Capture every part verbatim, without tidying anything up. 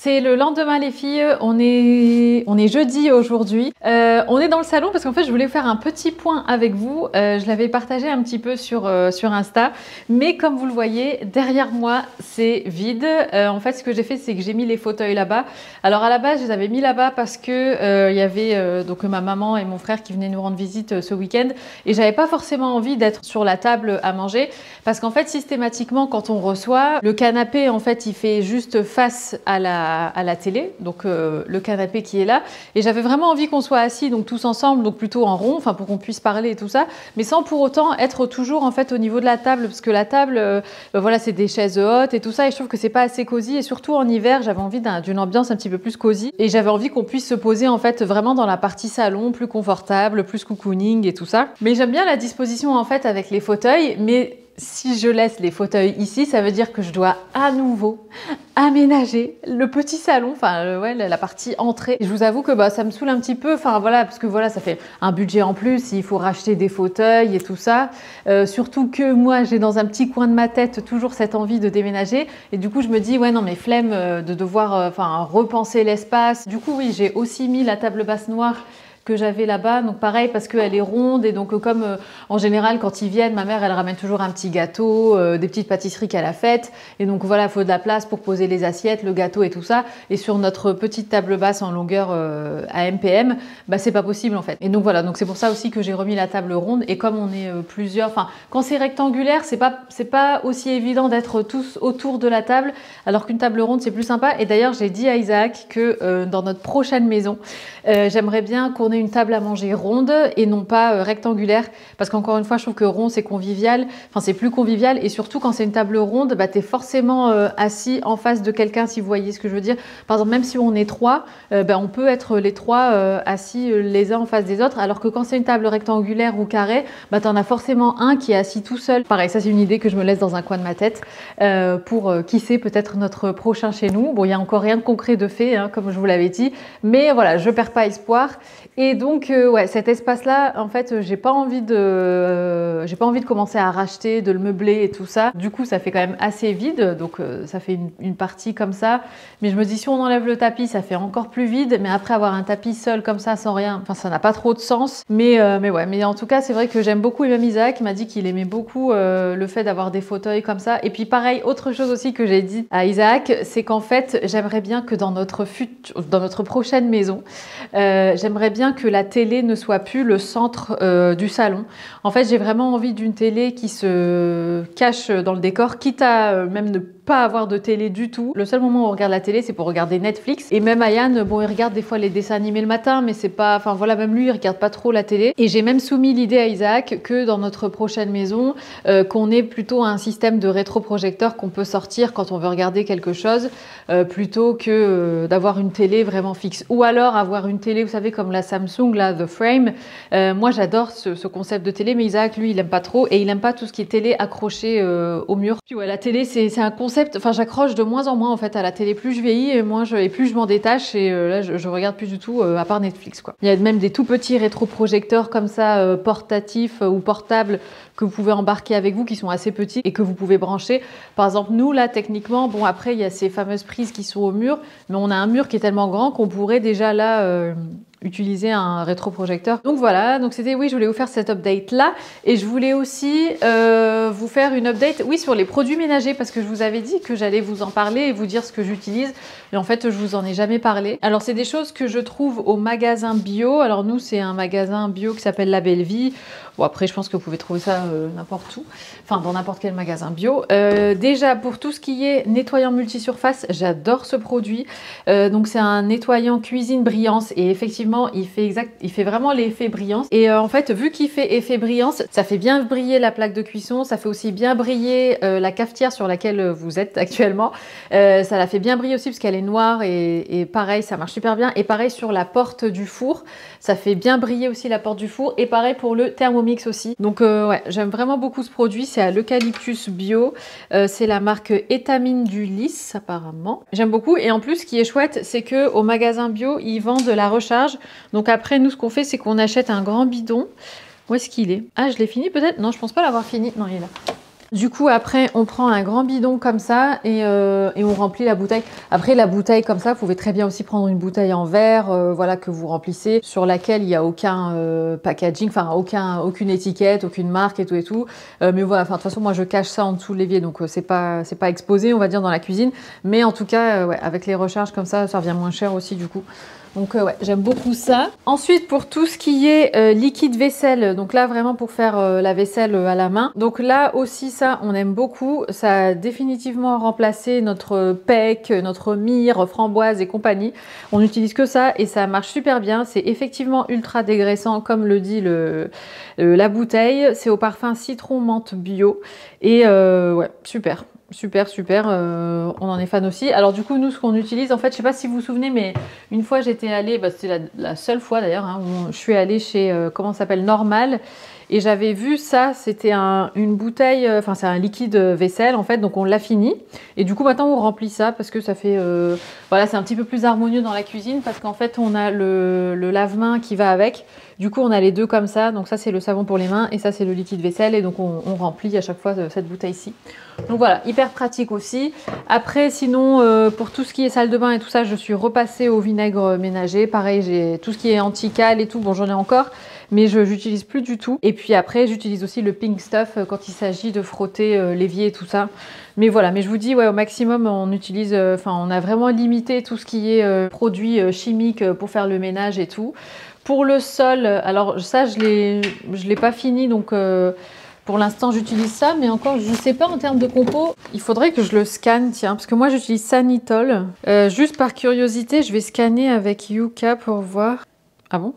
C'est le lendemain les filles, on est, on est jeudi aujourd'hui. Euh, on est dans le salon parce qu'en fait je voulais faire un petit point avec vous. Euh, je l'avais partagé un petit peu sur, euh, sur Insta, mais comme vous le voyez, derrière moi c'est vide. Euh, en fait ce que j'ai fait c'est que j'ai mis les fauteuils là-bas. Alors à la base je les avais mis là-bas parce que euh, il y avait euh, donc ma maman et mon frère qui venaient nous rendre visite euh, ce week-end et j'avais pas forcément envie d'être sur la table à manger parce qu'en fait systématiquement quand on reçoit, le canapé en fait il fait juste face à la à la télé, donc euh, le canapé qui est là, et j'avais vraiment envie qu'on soit assis donc tous ensemble, donc plutôt en rond, enfin pour qu'on puisse parler et tout ça, mais sans pour autant être toujours en fait au niveau de la table, parce que la table, euh, ben voilà, c'est des chaises hautes et tout ça, et je trouve que c'est pas assez cosy, et surtout en hiver, j'avais envie d'une ambiance un petit peu plus cosy, et j'avais envie qu'on puisse se poser en fait vraiment dans la partie salon, plus confortable, plus cocooning et tout ça. Mais j'aime bien la disposition en fait avec les fauteuils, mais si je laisse les fauteuils ici, ça veut dire que je dois à nouveau aménager le petit salon, enfin euh, ouais, la partie entrée. Je vous avoue que bah, ça me saoule un petit peu, enfin voilà, parce que voilà, ça fait un budget en plus, il faut racheter des fauteuils et tout ça. Euh, surtout que moi, j'ai dans un petit coin de ma tête toujours cette envie de déménager, et du coup je me dis ouais non mais flemme euh, de devoir euh, enfin repenser l'espace. Du coup oui, j'ai aussi mis la table basse noire que j'avais là-bas, donc pareil parce qu'elle est ronde, et donc comme euh, en général quand ils viennent, ma mère elle ramène toujours un petit gâteau, euh, des petites pâtisseries qu'elle a faites, et donc voilà, il faut de la place pour poser les assiettes, le gâteau et tout ça, et sur notre petite table basse en longueur euh, à M P M, bah c'est pas possible en fait. Et donc voilà, donc c'est pour ça aussi que j'ai remis la table ronde, et comme on est euh, plusieurs, enfin quand c'est rectangulaire, c'est pas, c'est pas aussi évident d'être tous autour de la table, alors qu'une table ronde c'est plus sympa. Et d'ailleurs j'ai dit à Isaac que euh, dans notre prochaine maison, euh, j'aimerais bien qu'on ait une table à manger ronde et non pas euh, rectangulaire, parce qu'encore une fois je trouve que rond c'est convivial, enfin c'est plus convivial, et surtout quand c'est une table ronde, bah, tu es forcément euh, assis en face de quelqu'un, si vous voyez ce que je veux dire. Par exemple même si on est trois, euh, bah, on peut être les trois euh, assis les uns en face des autres, alors que quand c'est une table rectangulaire ou carrée, bah, tu en as forcément un qui est assis tout seul. Pareil, ça c'est une idée que je me laisse dans un coin de ma tête euh, pour euh, qui sait peut-être notre prochain chez nous. Bon, il n'y a encore rien de concret de fait hein, comme je vous l'avais dit, mais voilà, je perds pas espoir. Et donc euh, ouais, cet espace-là, en fait, j'ai pas envie de, euh, j'ai pas envie de commencer à racheter, de le meubler et tout ça. Du coup, ça fait quand même assez vide, donc euh, ça fait une, une partie comme ça. Mais je me dis si on enlève le tapis, ça fait encore plus vide. Mais après avoir un tapis seul comme ça, sans rien, enfin ça n'a pas trop de sens. Mais euh, mais ouais, mais en tout cas, c'est vrai que j'aime beaucoup. Et même Isaac m'a dit qu'il aimait beaucoup euh, le fait d'avoir des fauteuils comme ça. Et puis pareil, autre chose aussi que j'ai dit à Isaac, c'est qu'en fait, j'aimerais bien que dans notre futur, dans notre prochaine maison, euh, j'aimerais bien que la télé ne soit plus le centre euh, du salon. En fait, j'ai vraiment envie d'une télé qui se cache dans le décor, quitte à euh, même ne pas avoir de télé du tout. Le seul moment où on regarde la télé, c'est pour regarder Netflix. Et même Ayane, bon, il regarde des fois les dessins animés le matin, mais c'est pas... Enfin voilà, même lui, il regarde pas trop la télé. Et j'ai même soumis l'idée à Isaac que dans notre prochaine maison, euh, qu'on ait plutôt un système de rétroprojecteur qu'on peut sortir quand on veut regarder quelque chose, euh, plutôt que euh, d'avoir une télé vraiment fixe. Ou alors avoir une télé, vous savez, comme la Samsung, là, The Frame. Euh, moi, j'adore ce, ce concept de télé, mais Isaac, lui, il aime pas trop, et il aime pas tout ce qui est télé accroché euh, au mur. Puis ouais, la télé, c'est un concept. Enfin, j'accroche de moins en moins en fait à la télé. Plus je vieillis, et moins je, et plus je m'en détache. Et euh, là, je, je regarde plus du tout, euh, à part Netflix, quoi. Il y a même des tout petits rétroprojecteurs comme ça, euh, portatifs euh, ou portables, que vous pouvez embarquer avec vous, qui sont assez petits et que vous pouvez brancher. Par exemple, nous là, techniquement, bon après, il y a ces fameuses prises qui sont au mur, mais on a un mur qui est tellement grand qu'on pourrait déjà là euh, utiliser un rétroprojecteur. Donc voilà, donc c'était, oui, je voulais vous faire cette update là, et je voulais aussi euh, vous faire une update, oui, sur les produits ménagers, parce que je vous avais dit que j'allais vous en parler et vous dire ce que j'utilise, et en fait je vous en ai jamais parlé. Alors c'est des choses que je trouve au magasin bio. Alors nous c'est un magasin bio qui s'appelle La Belle Vie. Bon après je pense que vous pouvez trouver ça euh, n'importe où, enfin dans n'importe quel magasin bio. Euh, déjà pour tout ce qui est nettoyant multisurface, j'adore ce produit. Euh, donc c'est un nettoyant cuisine brillance, et effectivement il fait exact, il fait vraiment l'effet brillance. Et euh, en fait vu qu'il fait effet brillance, ça fait bien briller la plaque de cuisson, ça fait aussi bien briller euh, la cafetière sur laquelle vous êtes actuellement. Euh, ça la fait bien briller aussi parce qu'elle est noire, et, et pareil ça marche super bien. Et pareil sur la porte du four, ça fait bien briller aussi la porte du four, et pareil pour le Thermomix aussi. Donc euh, ouais, j'aime vraiment beaucoup ce produit. C'est à l'eucalyptus bio, euh, c'est la marque Étamine du Lys apparemment. J'aime beaucoup, et en plus ce qui est chouette, c'est que au magasin bio ils vendent de la recharge. Donc après nous ce qu'on fait, c'est qu'on achète un grand bidon. Où est-ce qu'il est? Ah, je l'ai fini peut-être? Non, je pense pas l'avoir fini. Non, il est là. Du coup, après, on prend un grand bidon comme ça et, euh, et on remplit la bouteille. Après, la bouteille comme ça, vous pouvez très bien aussi prendre une bouteille en verre, euh, voilà, que vous remplissez, sur laquelle il n'y a aucun euh, packaging, enfin, aucun, aucune étiquette, aucune marque et tout et tout. Euh, mais voilà, enfin, de toute façon, moi, je cache ça en dessous de l'évier, donc euh, c'est pas, c'est pas exposé, on va dire, dans la cuisine. Mais en tout cas, euh, ouais, avec les recharges comme ça, ça revient moins cher aussi, du coup. Donc euh, ouais, j'aime beaucoup ça. Ensuite, pour tout ce qui est euh, liquide vaisselle, donc là vraiment pour faire euh, la vaisselle euh, à la main. Donc là aussi ça, on aime beaucoup. Ça a définitivement remplacé notre P E C, notre myrrhe, framboise et compagnie. On n'utilise que ça et ça marche super bien. C'est effectivement ultra dégraissant comme le dit le, euh, la bouteille. C'est au parfum citron menthe bio et euh, ouais, super. Super, super, euh, on en est fan aussi. Alors du coup, nous, ce qu'on utilise, en fait, je sais pas si vous vous souvenez, mais une fois j'étais allée, bah, c'était la, la seule fois d'ailleurs, hein, où je suis allée chez, euh, comment ça s'appelle, Normal, et j'avais vu ça, c'était un, une bouteille, enfin euh, c'est un liquide vaisselle en fait, donc on l'a fini. Et du coup maintenant on remplit ça parce que ça fait, euh, voilà, c'est un petit peu plus harmonieux dans la cuisine parce qu'en fait on a le, le lave-main qui va avec. Du coup on a les deux comme ça, donc ça c'est le savon pour les mains et ça c'est le liquide vaisselle et donc on, on remplit à chaque fois cette bouteille-ci. Donc voilà, hyper pratique aussi. Après sinon euh, pour tout ce qui est salle de bain et tout ça, je suis repassée au vinaigre ménager. Pareil, j'ai tout ce qui est anti-cale et tout, bon j'en ai encore, mais je n'utilise plus du tout. Et puis après, j'utilise aussi le pink stuff quand il s'agit de frotter euh, l'évier et tout ça. Mais voilà, mais je vous dis, ouais, au maximum, on utilise, enfin, euh, on a vraiment limité tout ce qui est euh, produits euh, chimiques pour faire le ménage et tout. Pour le sol, alors ça, je l'ai, je l'ai pas fini, donc euh, pour l'instant, j'utilise ça, mais encore, je sais pas en termes de compo, il faudrait que je le scanne, tiens, parce que moi, j'utilise Sanitol. Euh, juste par curiosité, je vais scanner avec Yuka pour voir. Ah bon ?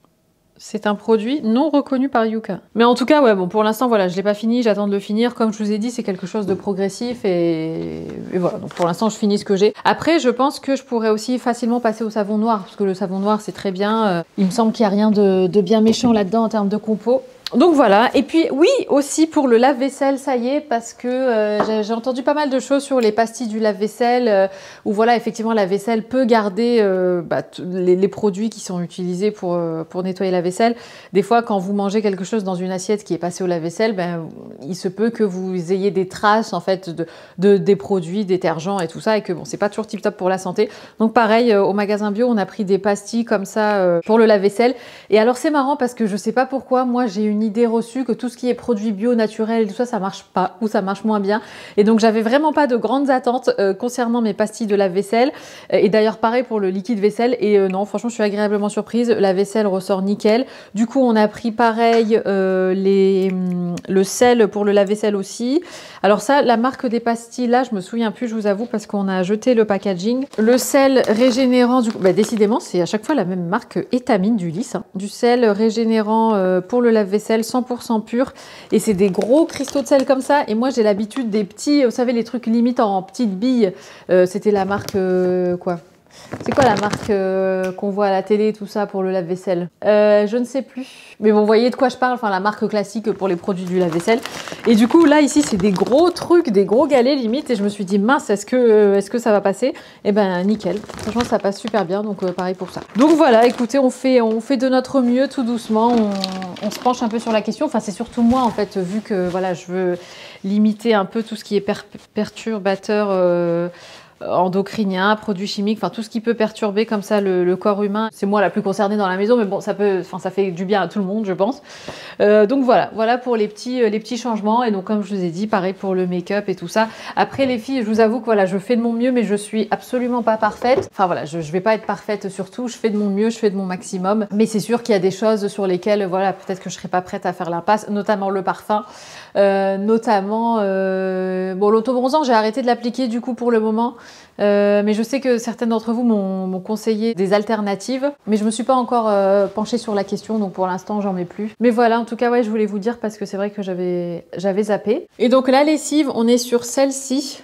C'est un produit non reconnu par Yuka. Mais en tout cas, ouais, bon, pour l'instant, voilà, je l'ai pas fini, j'attends de le finir. Comme je vous ai dit, c'est quelque chose de progressif et, et voilà. Donc pour l'instant, je finis ce que j'ai. Après, je pense que je pourrais aussi facilement passer au savon noir, parce que le savon noir, c'est très bien. Euh, il me semble qu'il n'y a rien de, de bien méchant là-dedans en termes de compo. Donc voilà, et puis oui, aussi pour le lave-vaisselle, ça y est, parce que euh, j'ai entendu pas mal de choses sur les pastilles du lave-vaisselle, euh, où voilà, effectivement, la vaisselle peut garder euh, bah, les, les produits qui sont utilisés pour, euh, pour nettoyer la vaisselle. Des fois, quand vous mangez quelque chose dans une assiette qui est passée au lave-vaisselle, ben, il se peut que vous ayez des traces, en fait, de, de, des produits, détergents et tout ça, et que bon, c'est pas toujours tip-top pour la santé. Donc pareil, euh, au magasin bio, on a pris des pastilles comme ça euh, pour le lave-vaisselle. Et alors, c'est marrant parce que je sais pas pourquoi, moi, j'ai une idée reçue que tout ce qui est produits bio, naturels et tout ça, ça marche pas ou ça marche moins bien. Et donc j'avais vraiment pas de grandes attentes euh, concernant mes pastilles de lave-vaisselle. Et d'ailleurs pareil pour le liquide vaisselle. Et euh, non, franchement, je suis agréablement surprise. La vaisselle ressort nickel. Du coup, on a pris pareil euh, les, le sel pour le lave-vaisselle aussi. Alors ça, la marque des pastilles, là, je me souviens plus, je vous avoue, parce qu'on a jeté le packaging. Le sel régénérant, du coup, bah, décidément, c'est à chaque fois la même marque Étamine du lys. Hein. Du sel régénérant euh, pour le lave-vaisselle cent pour cent pur. Et c'est des gros cristaux de sel comme ça. Et moi, j'ai l'habitude des petits, vous savez, les trucs limite en petites billes. Euh, C'était la marque, euh, quoi C'est quoi la marque euh, qu'on voit à la télé, tout ça, pour le lave-vaisselle euh, Je ne sais plus. Mais bon, vous voyez de quoi je parle, enfin la marque classique pour les produits du lave-vaisselle. Et du coup, là, ici, c'est des gros trucs, des gros galets limite. Et je me suis dit, mince, est-ce que, euh, est-ce que ça va passer? Eh ben, nickel. Franchement, ça passe super bien, donc euh, pareil pour ça. Donc voilà, écoutez, on fait, on fait de notre mieux, tout doucement. On, on se penche un peu sur la question. Enfin, c'est surtout moi, en fait, vu que voilà, je veux limiter un peu tout ce qui est per perturbateur euh, endocriniens, produits chimiques, enfin tout ce qui peut perturber comme ça le, le corps humain. C'est moi la plus concernée dans la maison, mais bon, ça peut, enfin ça fait du bien à tout le monde, je pense. Euh, donc voilà, voilà pour les petits, les petits changements. Et donc comme je vous ai dit, pareil pour le make-up et tout ça. Après les filles, je vous avoue que voilà, je fais de mon mieux, mais je suis absolument pas parfaite. Enfin voilà, je, je vais pas être parfaite sur tout. Je fais de mon mieux, je fais de mon maximum. Mais c'est sûr qu'il y a des choses sur lesquelles, voilà, peut-être que je serais pas prête à faire l'impasse, notamment le parfum. Euh, notamment, euh, bon, l'autobronzant, j'ai arrêté de l'appliquer du coup pour le moment, euh, mais je sais que certaines d'entre vous m'ont conseillé des alternatives, mais je me suis pas encore euh, penchée sur la question, donc pour l'instant j'en mets plus. Mais voilà, en tout cas, ouais, je voulais vous dire parce que c'est vrai que j'avais j'avais zappé. Et donc la lessive, on est sur celle-ci.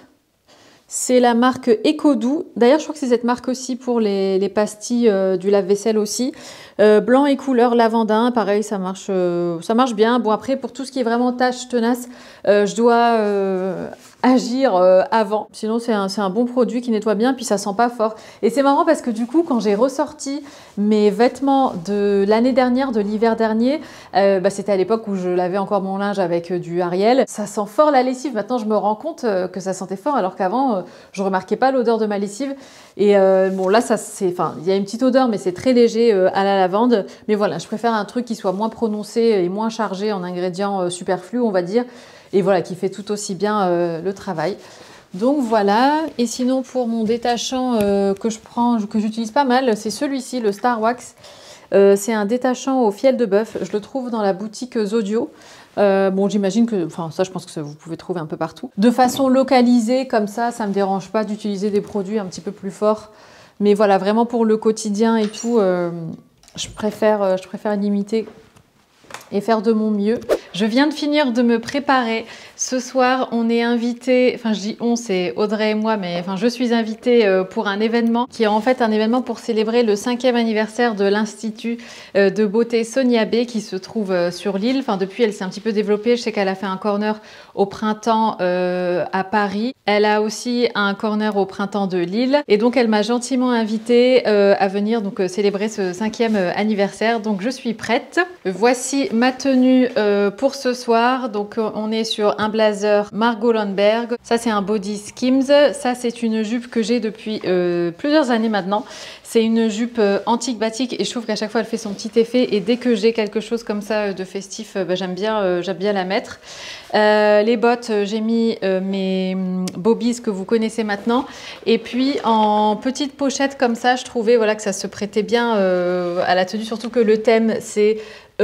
C'est la marque Ecodou. D'ailleurs, je crois que c'est cette marque aussi pour les, les pastilles euh, du lave-vaisselle aussi. Euh, blanc et couleur lavandin, pareil, ça marche, euh, ça marche bien. Bon, après, pour tout ce qui est vraiment tâche tenace, euh, je dois euh, agir euh, avant. Sinon, c'est un, c'est un bon produit qui nettoie bien, puis ça sent pas fort. Et c'est marrant parce que du coup, quand j'ai ressorti mes vêtements de l'année dernière, de l'hiver dernier, euh, bah, c'était à l'époque où je lavais encore mon linge avec euh, du Ariel. Ça sent fort la lessive. Maintenant, je me rends compte euh, que ça sentait fort, alors qu'avant, euh, je remarquais pas l'odeur de ma lessive. Et euh, bon, là, ça, c'est, enfin, il y a une petite odeur, mais c'est très léger euh, à la lavande. Mais voilà, je préfère un truc qui soit moins prononcé et moins chargé en ingrédients euh, superflus, on va dire. Et voilà, qui fait tout aussi bien euh, le travail. Donc voilà, et sinon pour mon détachant euh, que je prends, que j'utilise pas mal, c'est celui-ci, le Star Wax. Euh, c'est un détachant au fiel de bœuf, je le trouve dans la boutique Zodio. Euh, bon, j'imagine que, enfin ça je pense que ça, vous pouvez trouver un peu partout. De façon localisée, comme ça, ça me dérange pas d'utiliser des produits un petit peu plus forts. Mais voilà, vraiment pour le quotidien et tout, euh, je préfère, je préfère limiter et faire de mon mieux. Je viens de finir de me préparer. Ce soir, on est invité, enfin je dis on, c'est Audrey et moi, mais enfin je suis invitée pour un événement qui est en fait un événement pour célébrer le cinquième anniversaire de l'Institut de beauté Sonia B qui se trouve sur l'île. Enfin depuis, elle s'est un petit peu développée. Je sais qu'elle a fait un corner au printemps euh, à Paris. Elle a aussi un corner au printemps de Lille. Et donc elle m'a gentiment invitée euh, à venir donc euh, célébrer ce cinquième anniversaire. Donc je suis prête. Voici ma tenue euh, pour ce soir. Donc on est sur un blazer Margot Lundberg. Ça c'est un body Skims. Ça c'est une jupe que j'ai depuis euh, plusieurs années maintenant. C'est une jupe euh, antique batik et je trouve qu'à chaque fois elle fait son petit effet. Et dès que j'ai quelque chose comme ça euh, de festif, euh, bah, j'aime bien, euh, j'aime bien la mettre. Euh, les bottes, euh, j'ai mis euh, mes Bobbies que vous connaissez maintenant. Et puis en petite pochette comme ça, je trouvais voilà, que ça se prêtait bien euh, à la tenue. Surtout que le thème c'est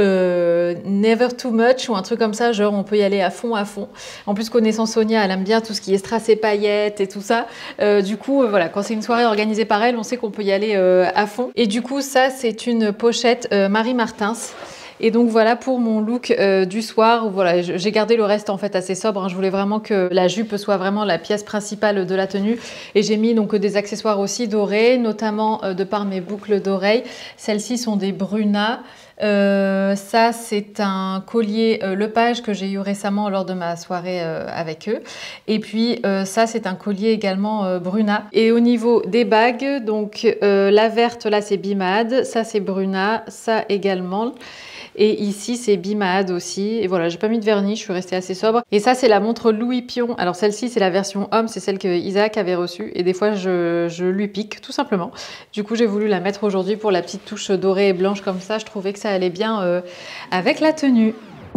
Euh, never too much ou un truc comme ça, genre on peut y aller à fond à fond. En plus connaissant Sonia, elle aime bien tout ce qui est strass et paillettes et tout ça. Euh, du coup, euh, voilà, quand c'est une soirée organisée par elle, on sait qu'on peut y aller euh, à fond. Et du coup, ça c'est une pochette euh, Marie Martins. Et donc voilà pour mon look euh, du soir. Voilà, j'ai gardé le reste en fait assez sobre. Hein. Je voulais vraiment que la jupe soit vraiment la pièce principale de la tenue. Et j'ai mis donc des accessoires aussi dorés, notamment euh, de par mes boucles d'oreilles. Celles-ci sont des Bruna. Euh, ça c'est un collier euh, Lepage que j'ai eu récemment lors de ma soirée euh, avec eux. Et puis euh, ça c'est un collier également euh, Bruna. Et au niveau des bagues, donc euh, la verte là c'est Bimad, ça c'est Bruna, ça également. Et ici, c'est Bimad aussi. Et voilà, j'ai pas mis de vernis, je suis restée assez sobre. Et ça, c'est la montre Louis Pion. Alors celle-ci, c'est la version homme, c'est celle que Isaac avait reçue. Et des fois, je, je lui pique, tout simplement. Du coup, j'ai voulu la mettre aujourd'hui pour la petite touche dorée et blanche comme ça. Je trouvais que ça allait bien euh, avec la tenue.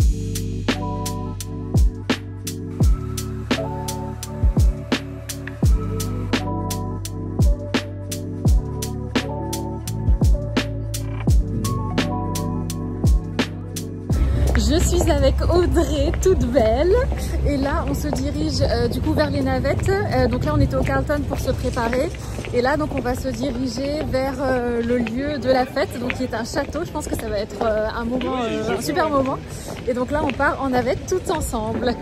Je suis avec Audrey, toute belle, et là on se dirige euh, du coup vers les navettes. Euh, donc là on était au Carlton pour se préparer, et là donc on va se diriger vers euh, le lieu de la fête, donc qui est un château. Je pense que ça va être euh, un moment, euh, un super moment. Et donc là on part en navette toutes ensemble.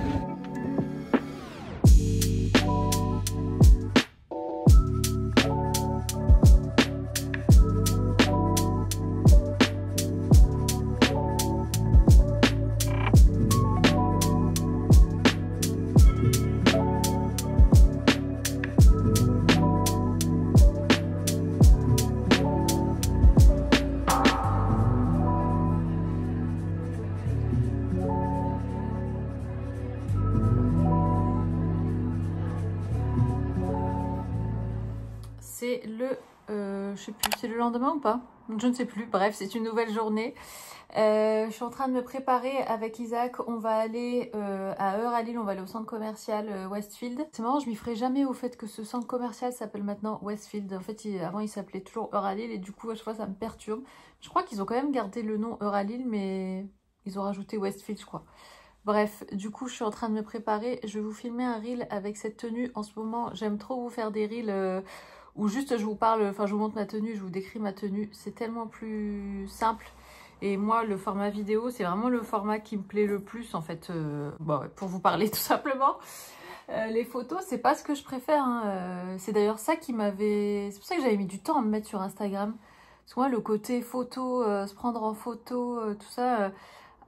C'est le, euh, je sais plus, c'est le lendemain ou pas? Je ne sais plus. Bref, c'est une nouvelle journée. Euh, je suis en train de me préparer avec Isaac. On va aller euh, à Heure à Lille, on va aller au centre commercial euh, Westfield. C'est marrant, je m'y ferai jamais au fait que ce centre commercial s'appelle maintenant Westfield. En fait, il, avant, il s'appelait toujours Heure à Lille et du coup, à chaque fois, ça me perturbe. Je crois qu'ils ont quand même gardé le nom Heure à Lille, mais ils ont rajouté Westfield, je crois. Bref, du coup, je suis en train de me préparer. Je vais vous filmer un reel avec cette tenue. En ce moment, j'aime trop vous faire des reels euh, où juste je vous parle, enfin je vous montre ma tenue, je vous décris ma tenue. C'est tellement plus simple. Et moi, le format vidéo, c'est vraiment le format qui me plaît le plus, en fait, euh, bon, pour vous parler tout simplement. Euh, les photos, c'est pas ce que je préfère. Hein. Euh, c'est d'ailleurs ça qui m'avait... C'est pour ça que j'avais mis du temps à me mettre sur Instagram. Parce que moi, le côté photo, euh, se prendre en photo, euh, tout ça... Euh,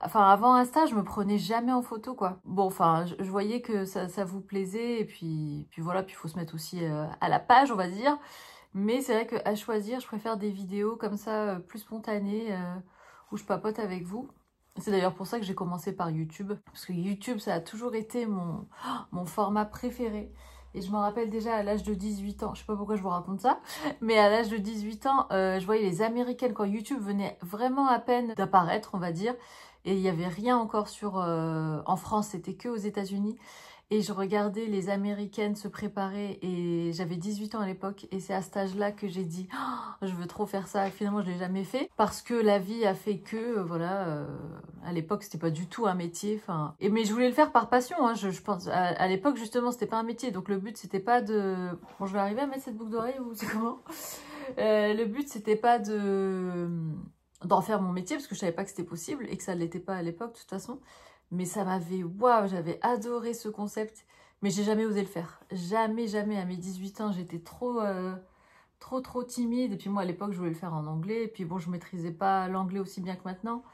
Enfin, avant Insta, je me prenais jamais en photo, quoi. Bon, enfin, je, je voyais que ça, ça vous plaisait, et puis, puis voilà, puis il faut se mettre aussi euh, à la page, on va dire. Mais c'est vrai qu'à choisir, je préfère des vidéos comme ça, euh, plus spontanées, euh, où je papote avec vous. C'est d'ailleurs pour ça que j'ai commencé par YouTube. Parce que YouTube, ça a toujours été mon, mon format préféré. Et je me rappelle déjà à l'âge de dix-huit ans, je sais pas pourquoi je vous raconte ça, mais à l'âge de dix-huit ans, euh, je voyais les Américaines quand YouTube venait vraiment à peine d'apparaître, on va dire. Et il n'y avait rien encore sur euh, en France, c'était que aux États-Unis. Et je regardais les Américaines se préparer et j'avais dix-huit ans à l'époque. Et c'est à cet âge-là que j'ai dit oh, je veux trop faire ça. Et finalement, je l'ai jamais fait parce que la vie a fait que, euh, voilà, euh, à l'époque, c'était pas du tout un métier. Enfin, et mais je voulais le faire par passion. Hein, je, je pense à, à l'époque justement, c'était pas un métier. Donc le but, c'était pas de. Bon, je vais arriver à mettre cette boucle d'oreille ou c'est comment euh, Le but, c'était pas de d'en faire mon métier parce que je savais pas que c'était possible et que ça ne l'était pas à l'époque de toute façon. Mais ça m'avait, waouh, j'avais adoré ce concept. Mais j'ai jamais osé le faire. Jamais, jamais. À mes dix-huit ans, j'étais trop, euh, trop, trop timide. Et puis moi, à l'époque, je voulais le faire en anglais. Et puis bon, je maîtrisais pas l'anglais aussi bien que maintenant.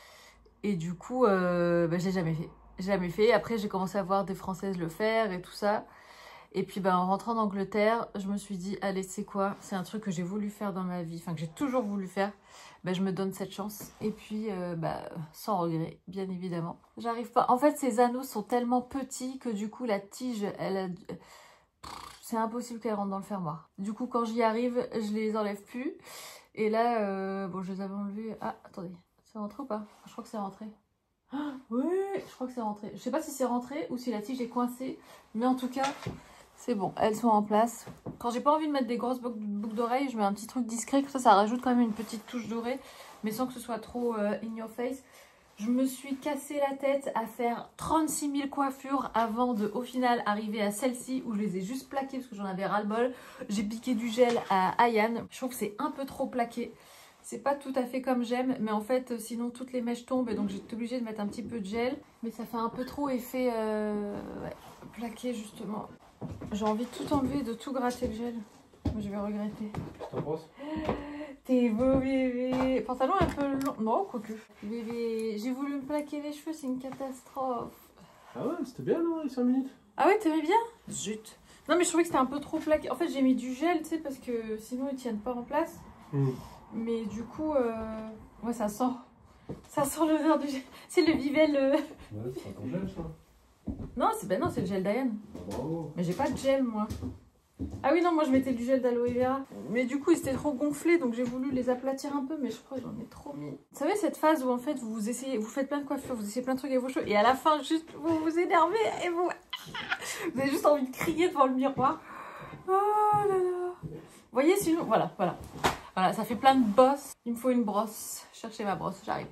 Et du coup, euh, bah, j'ai jamais fait. Jamais fait. Après, j'ai commencé à voir des Françaises le faire et tout ça. Et puis, bah, en rentrant d'Angleterre, je me suis dit, allez, c'est quoi? C'est un truc que j'ai voulu faire dans ma vie. Enfin, que j'ai toujours voulu faire. Bah, je me donne cette chance. Et puis, euh, bah, sans regret, bien évidemment. J'arrive pas. En fait, ces anneaux sont tellement petits que du coup, la tige, elle a... c'est impossible qu'elle rentre dans le fermoir. Du coup, quand j'y arrive, je les enlève plus. Et là, euh... bon, je les avais enlevés. Ah, attendez. C'est rentré ou pas? Je crois que c'est rentré. Ah, oui, je crois que c'est rentré. Je sais pas si c'est rentré ou si la tige est coincée. Mais en tout cas... c'est bon, elles sont en place. Quand j'ai pas envie de mettre des grosses boucles d'oreilles, je mets un petit truc discret, comme ça, ça rajoute quand même une petite touche dorée, mais sans que ce soit trop euh, in your face. Je me suis cassé la tête à faire trente-six mille coiffures avant de, au final, arriver à celle-ci où je les ai juste plaquées parce que j'en avais ras-le-bol. J'ai piqué du gel à Ayane. Je trouve que c'est un peu trop plaqué. C'est pas tout à fait comme j'aime, mais en fait, sinon toutes les mèches tombent et donc j'étais obligée de mettre un petit peu de gel. Mais ça fait un peu trop effet euh, ouais, plaqué justement. J'ai envie de tout enlever, de tout gratter le gel. Mais je vais regretter. T'en penses? T'es beau bébé. Pantalon un peu long. Non, quoique. Bébé, j'ai voulu me plaquer les cheveux, c'est une catastrophe. Ah ouais, c'était bien non, les cinq minutes? Ah ouais, t'aimais bien? Zut. Non mais je trouvais que c'était un peu trop plaqué. En fait, j'ai mis du gel, tu sais, parce que sinon ils tiennent pas en place. Mmh. Mais du coup, euh... ouais, ça sent. Ça sent l'odeur du gel. C'est le Vivel. Euh... Ouais, c'est ton gel ça. Non, c'est ben non, c'est le gel d'Ayane. Bravo. Mais j'ai pas de gel moi. Ah oui non, moi je mettais du gel d'aloe vera. Mais du coup ils étaient trop gonflés donc j'ai voulu les aplatir un peu, mais je crois que j'en ai trop mis. Vous savez cette phase où en fait vous essayez, vous faites plein de coiffures, vous essayez plein de trucs avec vos cheveux et à la fin juste vous vous énervez et vous vous avez juste envie de crier devant le miroir. Oh là là. Vous voyez sinon voilà voilà voilà ça fait plein de bosses. Il me faut une brosse. Cherchez ma brosse, j'arrive.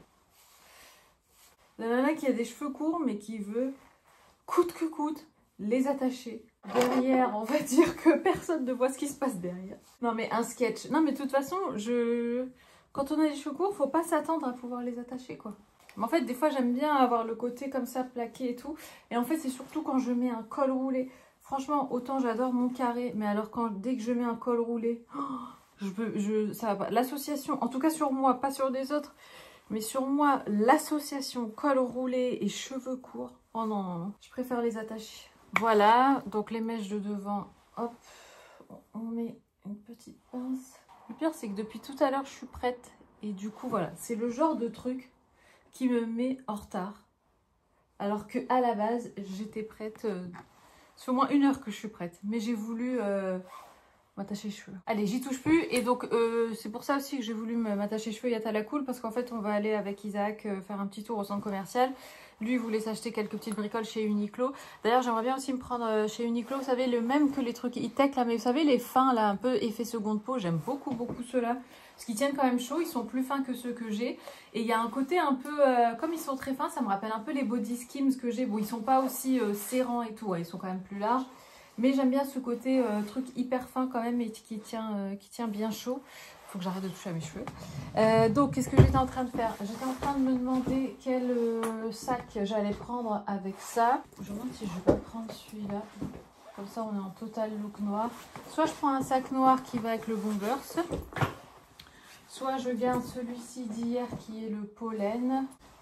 La nana qui a des cheveux courts mais qui veut coûte que coûte les attacher derrière, on va dire que personne ne voit ce qui se passe derrière. Non mais un sketch. Non mais de toute façon, je quand on a les cheveux courts, faut pas s'attendre à pouvoir les attacher quoi. Mais en fait, des fois, j'aime bien avoir le côté comme ça plaqué et tout. Et en fait, c'est surtout quand je mets un col roulé. Franchement, autant j'adore mon carré, mais alors quand dès que je mets un col roulé, oh, je peux, je, ça va pas. L'association, en tout cas sur moi, pas sur des autres, mais sur moi, l'association col roulé et cheveux courts. Oh non non non, je préfère les attacher. Voilà, donc les mèches de devant, hop, on met une petite pince. Le pire, c'est que depuis tout à l'heure, je suis prête. Et du coup, voilà, c'est le genre de truc qui me met en retard. Alors que à la base, j'étais prête. Euh, c'est au moins une heure que je suis prête. Mais j'ai voulu euh, m'attacher les cheveux. Allez, j'y touche plus. Et donc, euh, c'est pour ça aussi que j'ai voulu m'attacher les cheveux Yata la cool. Parce qu'en fait, on va aller avec Isaac euh, faire un petit tour au centre commercial. Lui, il voulait s'acheter quelques petites bricoles chez Uniqlo. D'ailleurs, j'aimerais bien aussi me prendre euh, chez Uniqlo. Vous savez, le même que les trucs e-tech là. Mais vous savez, les fins là, un peu effet seconde peau. J'aime beaucoup, beaucoup ceux-là. Parce qu'ils tiennent quand même chaud. Ils sont plus fins que ceux que j'ai. Et il y a un côté un peu... Euh, comme ils sont très fins, ça me rappelle un peu les body skims que j'ai. Bon, ils sont pas aussi euh, serrants et tout. Ouais, ils sont quand même plus larges. Mais j'aime bien ce côté euh, truc hyper fin quand même et qui tient, euh, qui tient bien chaud. Faut que j'arrête de toucher à mes cheveux. Euh, donc, qu'est-ce que j'étais en train de faire? J'étais en train de me demander quel euh, sac j'allais prendre avec ça. Je me demande si je vais pas prendre celui-là. Comme ça, on est en total look noir. Soit je prends un sac noir qui va avec le Bombers. Soit je garde celui-ci d'hier qui est le pollen.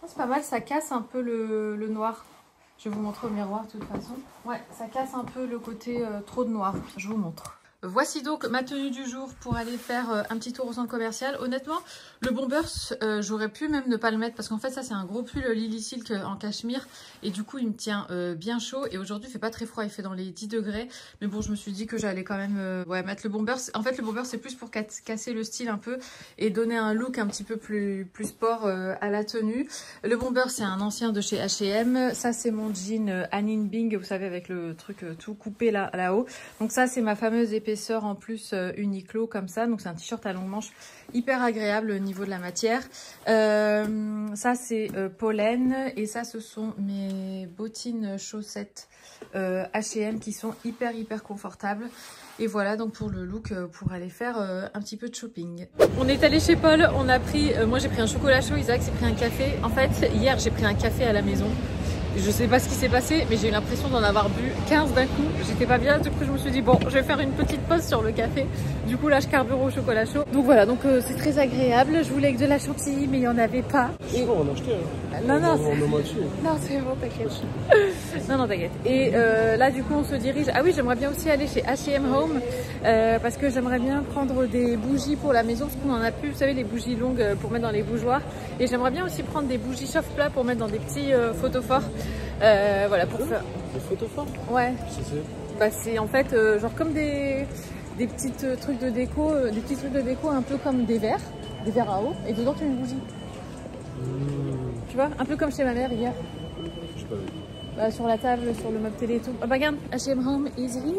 C'est pas mal, ça casse un peu le, le noir. Je vais vous montrer au miroir de toute façon. Ouais, ça casse un peu le côté euh, trop de noir. Je vous montre. Voici donc ma tenue du jour pour aller faire euh, un petit tour au centre commercial. Honnêtement, le Bombers, euh, j'aurais pu même ne pas le mettre parce qu'en fait ça c'est un gros pull Lily Silk en cachemire et du coup il me tient euh, bien chaud. Et aujourd'hui il fait pas très froid, il fait dans les dix degrés. Mais bon, je me suis dit que j'allais quand même euh, ouais, mettre le Bombers. En fait le Bombers c'est plus pour casser le style un peu et donner un look un petit peu plus, plus sport euh, à la tenue. Le Bombers c'est un ancien de chez H et M. Ça c'est mon jean euh, Anine Bing, vous savez, avec le truc euh, tout coupé là, là-haut. Donc ça c'est ma fameuse épaisseur en plus euh, Uniqlo comme ça, donc c'est un t-shirt à longue manche hyper agréable au niveau de la matière. Euh, ça c'est euh, Pollen et ça ce sont mes bottines chaussettes euh, H et M qui sont hyper hyper confortables. Et voilà donc pour le look euh, pour aller faire euh, un petit peu de shopping. On est allé chez Paul, on a pris, euh, moi j'ai pris un chocolat chaud, Isaac s'est pris un café. En fait hier j'ai pris un café à la maison. Je sais pas ce qui s'est passé, mais j'ai eu l'impression d'en avoir bu quinze d'un coup. J'étais pas bien, du coup je me suis dit bon, je vais faire une petite pause sur le café. Du coup là je carbure au chocolat chaud. Donc voilà, donc euh, c'est très agréable. Je voulais que de la chantilly, mais il y en avait pas. Et... on en a acheté. Hein. Non, non, on, on non, c'est bon, t'inquiète. non, non, t'inquiète. Et euh, là du coup on se dirige. Ah oui, j'aimerais bien aussi aller chez H et M Home euh, parce que j'aimerais bien prendre des bougies pour la maison parce qu'on en a plus, vous savez, les bougies longues pour mettre dans les bougeoirs. Et j'aimerais bien aussi prendre des bougies chauffe-plat pour mettre dans des petits euh, photophores. Euh, voilà pour faire des photophores. Ouais. C'est bah c'est en fait euh, genre comme des des petits euh, trucs de déco, euh, des petits trucs de déco un peu comme des verres, des verres à eau et dedans tu mets une bougie. Mmh. Tu vois, un peu comme chez ma mère hier. Je sais pas. Bah, sur la table, sur le meuble télé et tout. Oh, bah regarde, H et M Home is here.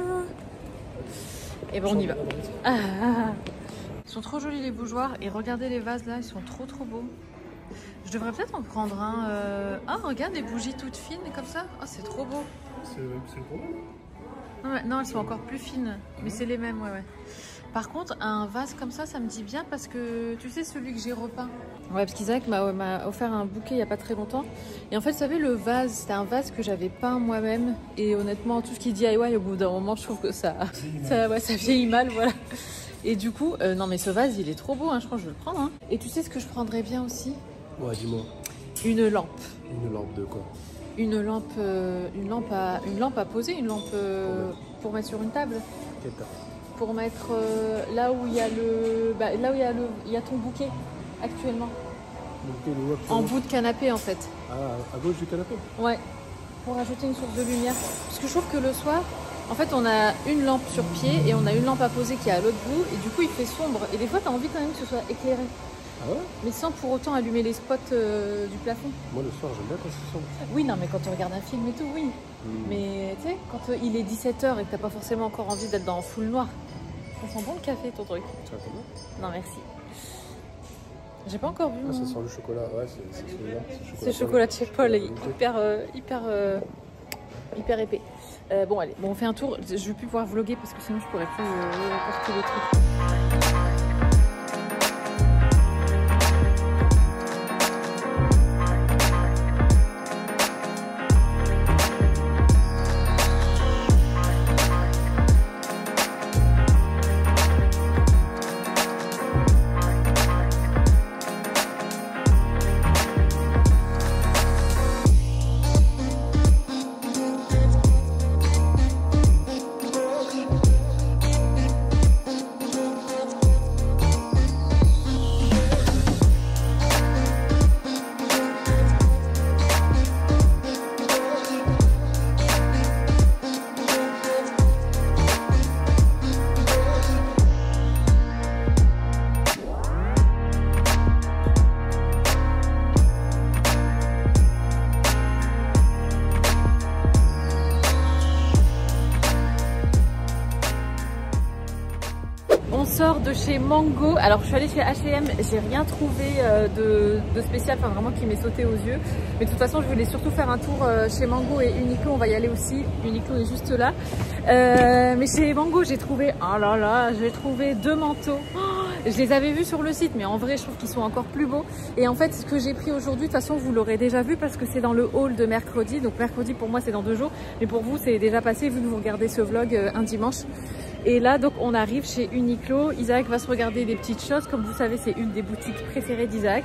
Et ben on y va. Ah, ah, ah. Ils sont trop jolis les bougeoirs et regardez les vases là, ils sont trop trop beaux. Je devrais peut-être en prendre un. Euh... Ah, regarde, des bougies toutes fines comme ça. Oh, c'est trop beau. C'est le problème. Ouais, non, elles sont encore plus fines. Mais c'est les mêmes, ouais, ouais. Par contre, un vase comme ça, ça me dit bien parce que tu sais, celui que j'ai repeint. Ouais, parce qu'Isaac m'a offert un bouquet il n'y a pas très longtemps. Et en fait, vous savez, le vase, c'était un vase que j'avais peint moi-même. Et honnêtement, tout ce qui est D I Y, au bout d'un moment, je trouve que ça, ça, ouais, ça vieillit mal, voilà. Et du coup, euh, non, mais ce vase, il est trop beau, hein, je crois que je vais le prendre. Hein. Et tu sais ce que je prendrais bien aussi? Ouais, dis-moi. Une lampe. Une lampe de quoi? Une lampe, euh, une lampe à, une lampe à poser, une lampe euh, pour mettre sur une table. Quelle table? Pour mettre euh, là où il y a le, bah, là où il y a le, il y a ton bouquet actuellement. Le bouquet, le en bout de canapé en fait. Ah, à gauche du canapé? Ouais. Pour ajouter une source de lumière. Parce que je trouve que le soir, en fait, on a une lampe sur pied et on a une lampe à poser qui est à l'autre bout et du coup, il fait sombre. Et des fois, tu as envie quand même que ce soit éclairé. Ah ouais? Mais sans pour autant allumer les spots euh, du plafond. Moi le soir j'aime bien quand c'est sombre. Oui, non mais quand tu regardes un film et tout, oui. Mmh. Mais tu sais, quand euh, il est dix-sept heures et que t'as pas forcément encore envie d'être dans full noir. Ça sent bon le café ton truc? Ça va comment? Non merci. J'ai pas encore vu. Ah, ça sent le chocolat, ouais, c'est celui-là. C'est le chocolat de chez Paul, hyper, euh, hyper, euh, hyper épais. Euh, bon allez, bon, on fait un tour. Je vais plus pouvoir vlogger parce que sinon je pourrais plus euh, porter le truc. Sort de chez Mango. Alors je suis allée chez H et M, j'ai rien trouvé euh, de, de spécial, enfin vraiment qui m'est sauté aux yeux, mais de toute façon je voulais surtout faire un tour euh, chez Mango et Uniqlo, on va y aller aussi. Uniqlo est juste là, euh, mais chez Mango j'ai trouvé, oh là là, j'ai trouvé deux manteaux. Oh, je les avais vus sur le site, mais en vrai je trouve qu'ils sont encore plus beaux. Et en fait ce que j'ai pris aujourd'hui, de toute façon vous l'aurez déjà vu parce que c'est dans le haul de mercredi, donc mercredi pour moi c'est dans deux jours, mais pour vous c'est déjà passé vu que vous regardez ce vlog euh, un dimanche. Et là, donc, on arrive chez Uniqlo. Isaac va se regarder des petites choses. Comme vous savez, c'est une des boutiques préférées d'Isaac.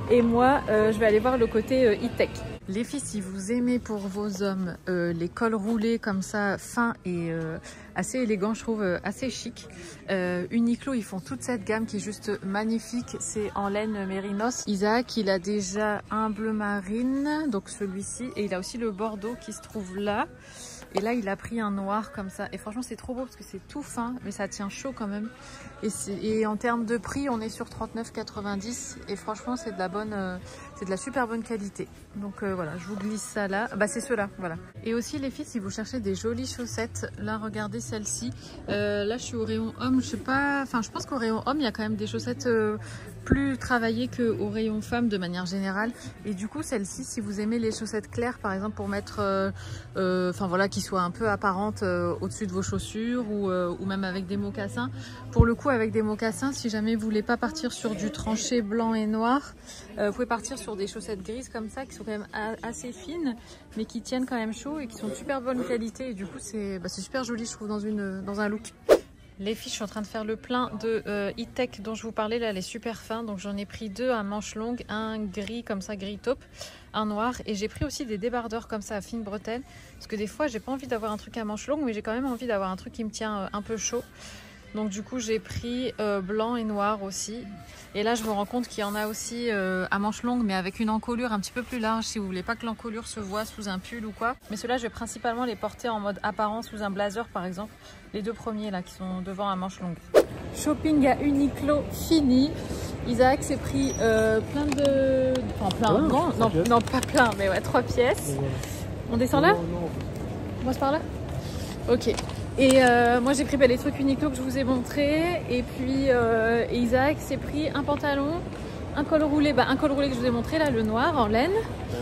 Et moi, euh, je vais aller voir le côté euh, e-tech. Les filles, si vous aimez pour vos hommes euh, les cols roulés comme ça, fins et euh, assez élégants, je trouve euh, assez chic. Euh, Uniqlo, ils font toute cette gamme qui est juste magnifique. C'est en laine mérinos. Isaac, il a déjà un bleu marine, donc celui-ci. Et il a aussi le bordeaux qui se trouve là. Et là, il a pris un noir comme ça. Et franchement, c'est trop beau parce que c'est tout fin, mais ça tient chaud quand même. Et, et en termes de prix, on est sur trente-neuf quatre-vingt-dix. Et franchement, c'est de la bonne, euh, c'est de la super bonne qualité. Donc euh, voilà, je vous glisse ça là. Bah, c'est ceux-là, voilà. Et aussi, les filles, si vous cherchez des jolies chaussettes, là, regardez celle-ci. Euh, là, je suis au rayon homme. Je sais pas, enfin, je pense qu'au rayon homme, il y a quand même des chaussettes euh, plus travaillées qu'au rayon femme de manière générale. Et du coup, celle-ci, si vous aimez les chaussettes claires, par exemple, pour mettre, euh, euh, enfin voilà, qui soit un peu apparente euh, au-dessus de vos chaussures ou, euh, ou même avec des mocassins. Pour le coup, avec des mocassins, si jamais vous voulez pas partir sur du tranché blanc et noir, euh, vous pouvez partir sur des chaussettes grises comme ça qui sont quand même assez fines mais qui tiennent quand même chaud et qui sont de super bonne qualité et du coup c'est bah, c'est super joli je trouve dans, une, dans un look. Les filles, je suis en train de faire le plein de euh, e-tech dont je vous parlais là, elle est super fin. Donc j'en ai pris deux à manches longues, un gris comme ça, gris taupe, un noir. Et j'ai pris aussi des débardeurs comme ça à fines bretelles. Parce que des fois, j'ai pas envie d'avoir un truc à manches longues, mais j'ai quand même envie d'avoir un truc qui me tient euh, un peu chaud. Donc du coup, j'ai pris euh, blanc et noir aussi. Et là, je me rends compte qu'il y en a aussi euh, à manches longues, mais avec une encolure un petit peu plus large, si vous voulez pas que l'encolure se voit sous un pull ou quoi. Mais ceux-là, je vais principalement les porter en mode apparent sous un blazer, par exemple. Les deux premiers, là, qui sont devant à manches longues. Shopping à Uniqlo fini. Isaac s'est pris euh, plein de... Enfin, plein, ah, non, non, non, pas plein, mais ouais, trois pièces. Ouais. On descend là? Non, non. On passe par là? Ok. Et euh, moi j'ai pris bah, les trucs Uniqlo que je vous ai montré et puis euh, Isaac s'est pris un pantalon, un col roulé, bah, un col roulé que je vous ai montré là, le noir en laine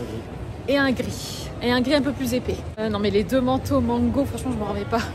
et un gris, et un gris un peu plus épais. Euh, non mais les deux manteaux mango, franchement je m'en remets pas.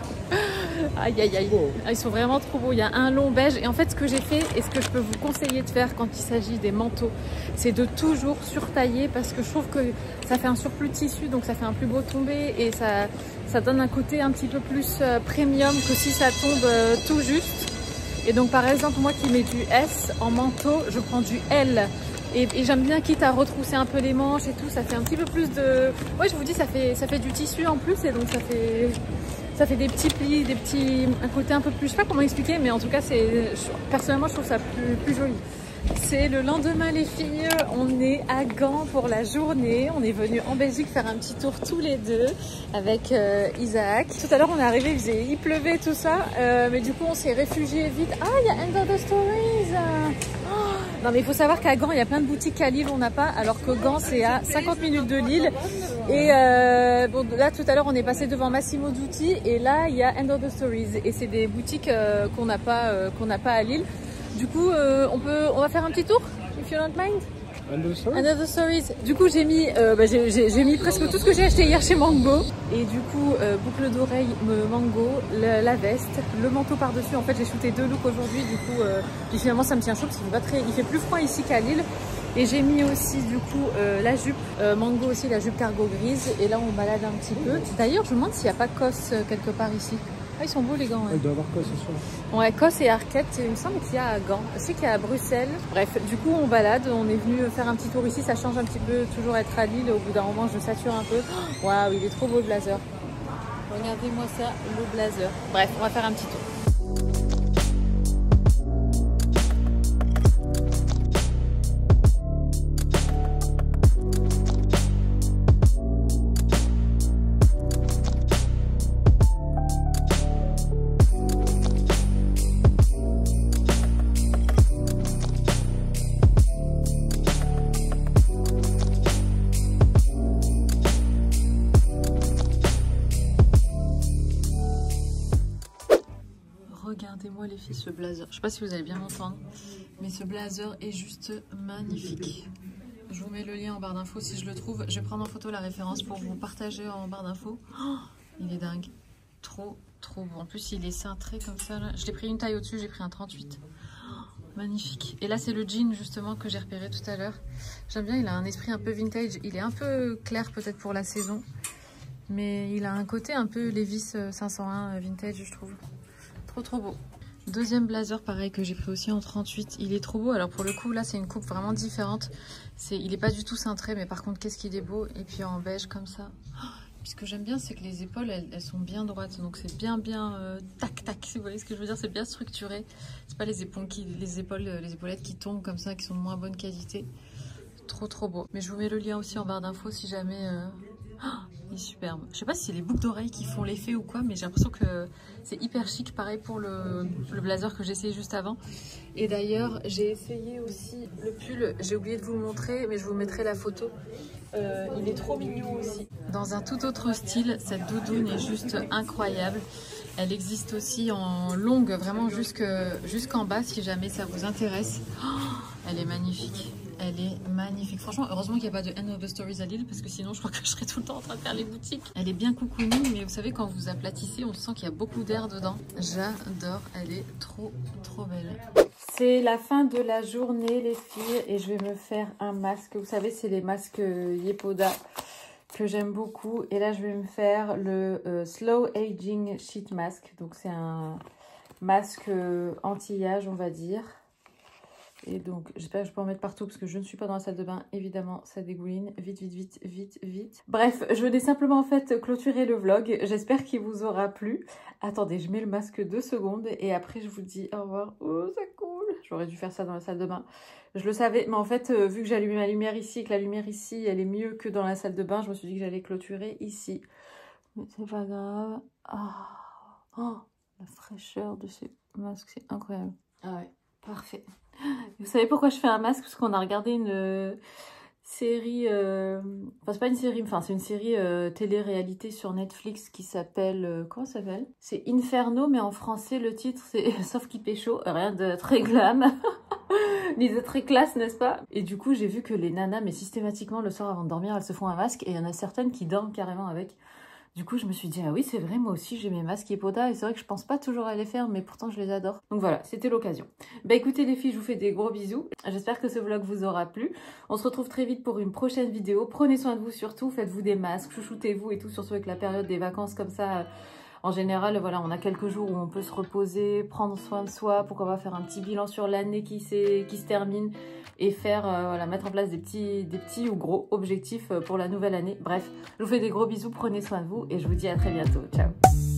Aïe aïe aïe, ils sont vraiment trop beaux. Il y a un long beige et en fait ce que j'ai fait et ce que je peux vous conseiller de faire quand il s'agit des manteaux, c'est de toujours surtailler parce que je trouve que ça fait un surplus de tissu, donc ça fait un plus beau tombé et ça, ça donne un côté un petit peu plus euh, premium que si ça tombe euh, tout juste. Et donc par exemple moi qui mets du S en manteau, je prends du L. Et, et j'aime bien, quitte à retrousser un peu les manches et tout, ça fait un petit peu plus de... Ouais, je vous dis, ça fait, ça fait du tissu en plus et donc ça fait... Ça fait des petits plis, des petits... un côté un peu plus... Je sais pas comment expliquer, mais en tout cas, c'est personnellement, je trouve ça plus, plus joli. C'est le lendemain, les filles. On est à Gand pour la journée. On est venu en Belgique faire un petit tour tous les deux avec euh, Isaac. Tout à l'heure, on est arrivé, il, faisait... il pleuvait, tout ça. Euh, mais du coup, on s'est réfugié vite. Ah, il y a End of the Stories. Oh non, mais il faut savoir qu'à Gand, il y a plein de boutiques qu'à Lille, on n'a pas. Alors que Gand, c'est à cinquante minutes de Lille. Et euh, bon, là, tout à l'heure, on est passé devant Massimo Dutti. Et là, il y a End of the Stories. Et c'est des boutiques euh, qu'on n'a pas, euh, qu'on n'a pas à Lille. Du coup, euh, on, peut, on va faire un petit tour, if you don't mind. End of the Stories. End of the Stories. Du coup, j'ai mis, euh, bah, j'ai mis presque tout ce que j'ai acheté hier chez Mango. Et du coup, euh, boucle d'oreille Mango, la, la veste, le manteau par-dessus. En fait, j'ai shooté deux looks aujourd'hui. Du coup, euh, puis finalement, ça me tient chaud parce qu'il fait pas très, il fait plus froid ici qu'à Lille. Et j'ai mis aussi du coup euh, la jupe euh, Mango aussi, la jupe cargo grise. Et là, on balade un petit peu. D'ailleurs, je me demande s'il n'y a pas Cos euh, quelque part ici. Ah, ils sont beaux les gants. Ouais. Il doit y avoir Cos, c'est sûr. Ouais, Cos et Arquette, il me semble qu'il y a à Gand. Je sais qu'il y a à Bruxelles. Bref, du coup, on balade. On est venu faire un petit tour ici. Ça change un petit peu, toujours être à Lille. Au bout d'un moment, je sature un peu. Waouh, il est trop beau le blazer. Regardez-moi ça, le blazer. Bref, on va faire un petit tour. Regardez-moi les filles ce blazer, je sais pas si vous allez bien m'entendre, mais ce blazer est juste magnifique. Je vous mets le lien en barre d'infos si je le trouve. Je vais prendre en photo la référence pour vous partager en barre d'infos. Oh, il est dingue, trop trop beau. En plus il est cintré comme ça là. Je l'ai pris une taille au-dessus, j'ai pris un trente-huit. Oh, magnifique. Et là c'est le jean justement que j'ai repéré tout à l'heure. J'aime bien, il a un esprit un peu vintage. Il est un peu clair peut-être pour la saison, mais il a un côté un peu Levi's cinq cent un vintage je trouve. Trop trop beau. Deuxième blazer, pareil, que j'ai pris aussi en trente-huit. Il est trop beau. Alors pour le coup, là, c'est une coupe vraiment différente. Il n'est pas du tout cintré, mais par contre, qu'est-ce qu'il est beau. Et puis en beige comme ça. Puis ce que j'aime bien, c'est que les épaules, elles, elles sont bien droites. Donc c'est bien, bien euh, tac, tac. Si vous voyez ce que je veux dire, c'est bien structuré. C'est pas les épaules, qui, les épaules, les épaulettes qui tombent comme ça, qui sont de moins bonne qualité. Trop, trop beau. Mais je vous mets le lien aussi en barre d'infos si jamais... Euh... Oh, il est superbe. Je sais pas si c'est les boucles d'oreilles qui font l'effet ou quoi, mais j'ai l'impression que c'est hyper chic. Pareil pour le, le blazer que j'ai essayé juste avant. Et d'ailleurs, j'ai essayé aussi le pull. J'ai oublié de vous le montrer, mais je vous mettrai la photo. Euh, il est trop mignon aussi. Dans un tout autre style, cette doudoune est juste incroyable. Elle existe aussi en longue, vraiment jusqu'en bas, si jamais ça vous intéresse. Oh, elle est magnifique. Elle est magnifique. Franchement, heureusement qu'il n'y a pas de End of the Stories à Lille, parce que sinon, je crois que je serais tout le temps en train de faire les boutiques. Elle est bien coucounie, mais vous savez, quand vous aplatissez, on sent qu'il y a beaucoup d'air dedans. J'adore. Elle est trop, trop belle. C'est la fin de la journée, les filles, et je vais me faire un masque. Vous savez, c'est les masques Yepoda que j'aime beaucoup. Et là, je vais me faire le euh, Slow Aging Sheet Mask. Donc, c'est un masque euh, anti-âge, on va dire. Et donc, j'espère que je peux en mettre partout parce que je ne suis pas dans la salle de bain. Évidemment, ça dégouline. Vite, vite, vite, vite, vite. Bref, je venais simplement en fait clôturer le vlog. J'espère qu'il vous aura plu. Attendez, je mets le masque deux secondes et après je vous dis au revoir. Oh, c'est cool. J'aurais dû faire ça dans la salle de bain. Je le savais, mais en fait, euh, vu que j'ai allumé ma lumière ici et que la lumière ici, elle est mieux que dans la salle de bain, je me suis dit que j'allais clôturer ici. Mais c'est pas grave. Oh, oh, la fraîcheur de ces masques, c'est incroyable. Ah ouais, parfait. Vous savez pourquoi je fais un masque? Parce qu'on a regardé une euh, série, euh... enfin c'est pas une série, enfin c'est une série euh, télé-réalité sur Netflix qui s'appelle, euh, comment ça s'appelle? C'est Inferno, mais en français le titre c'est Sauf qui pécho, rien de très glam, ni de très classe, n'est-ce pas? Et du coup j'ai vu que les nanas, mais systématiquement le soir avant de dormir, elles se font un masque et il y en a certaines qui dorment carrément avec. Du coup, je me suis dit, ah oui, c'est vrai, moi aussi, j'ai mes masques Yepoda et c'est vrai que je pense pas toujours à les faire, mais pourtant, je les adore. Donc voilà, c'était l'occasion. Bah écoutez les filles, je vous fais des gros bisous. J'espère que ce vlog vous aura plu. On se retrouve très vite pour une prochaine vidéo. Prenez soin de vous surtout, faites-vous des masques, chouchoutez-vous et tout, surtout avec la période des vacances comme ça. En général, voilà, on a quelques jours où on peut se reposer, prendre soin de soi, pourquoi pas faire un petit bilan sur l'année qui, qui se termine et faire, euh, voilà, mettre en place des petits, des petits ou gros objectifs pour la nouvelle année. Bref, je vous fais des gros bisous, prenez soin de vous et je vous dis à très bientôt. Ciao!